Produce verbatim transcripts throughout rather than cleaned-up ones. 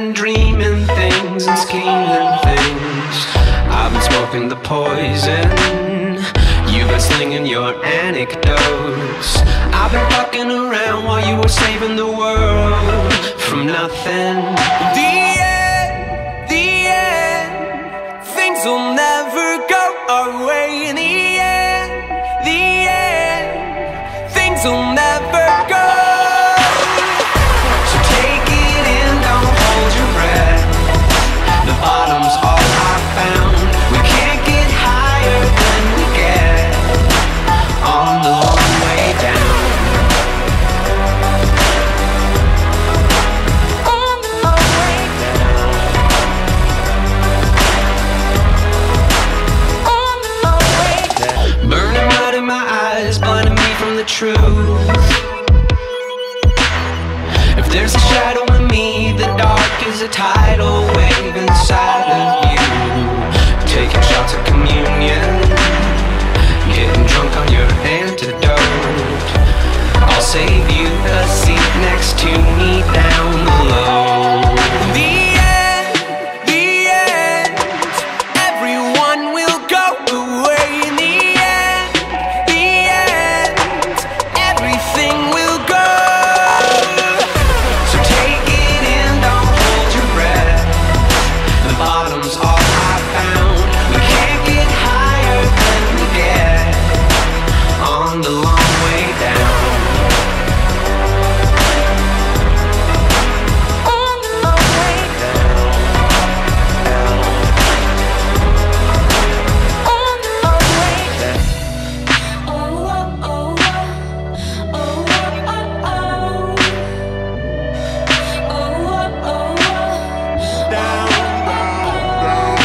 been dreaming things and scheming things. I've been smoking the poison, you've been slinging your anecdotes. I've been fucking around while you were saving the world from nothing. The end, the end, things will never go our way. In the end, the end, things will never go. So take it in, don't hold your breath. The bottom's all I found. We can't get higher than we get on the long way down. On the long way down. On the long way down. Burning mud in my eyes, blinding me from the truth. If there's a shadow in me, the dark is a tidal wave inside of you. Taking shots of communion, getting drunk on your antidote. I'll save you a seat next to me down below. The end, the end, everyone will go away. In the end, the end, everything will go. So take it in, don't hold your breath. The bottom's all I found. We can't get higher than we get on the long way down. On the long way down. On the long way down. Oh, oh, oh, oh, oh, oh, oh. Oh, oh, oh, oh. Down, down, down.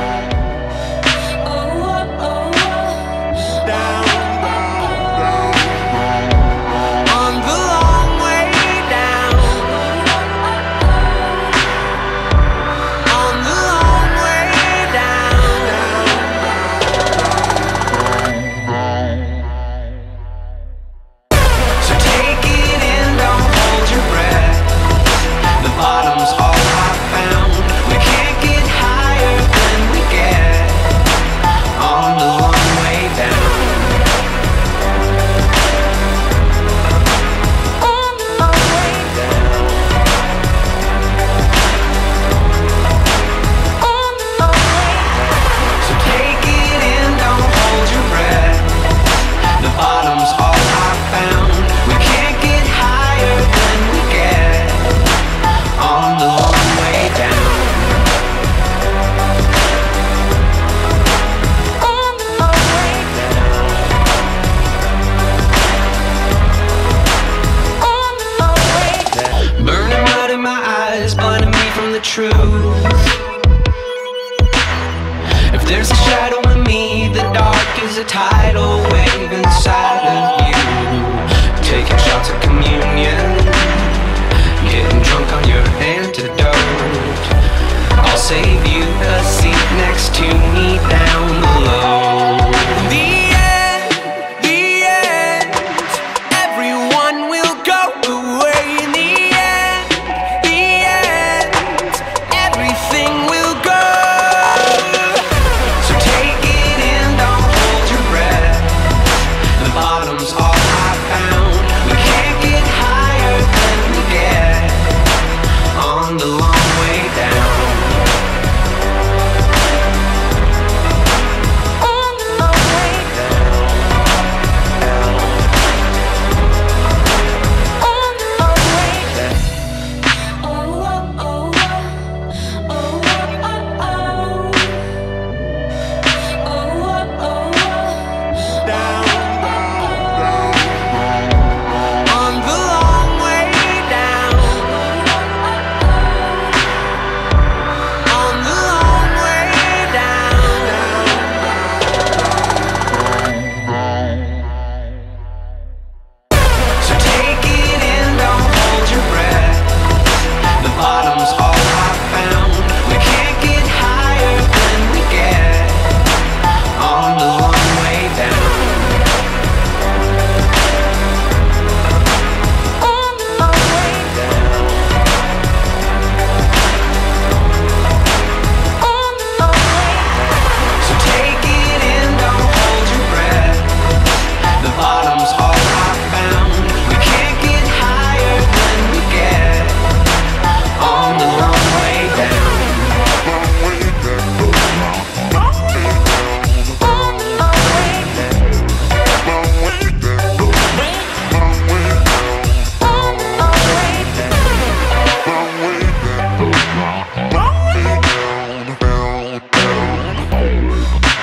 Oh, oh, oh, oh. Down, down, down. On the long way down. On the long way down. So take it in, don't hold your breath. The bottom's all I found. We can't get higher than we get on the long way down. On the long way down. On the long way down. So take it in, don't hold your breath. The bottom's all I found. We can't get higher than we get on the long way down. On the long way down. On the long way down. Burning mud in my eyes, blinding me from the truth. If there's a shadow in me, the dark is a tidal wave inside of you. Taking shots of communion, getting drunk on your antidote. I'll save you a seat next to me down below. The end, the end, everyone will go away. In the end, the end, everything will go. So take it in, don't hold your breath. The bottom's all I found. We can't get higher than we get on the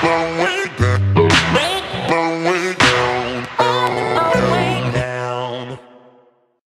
boom.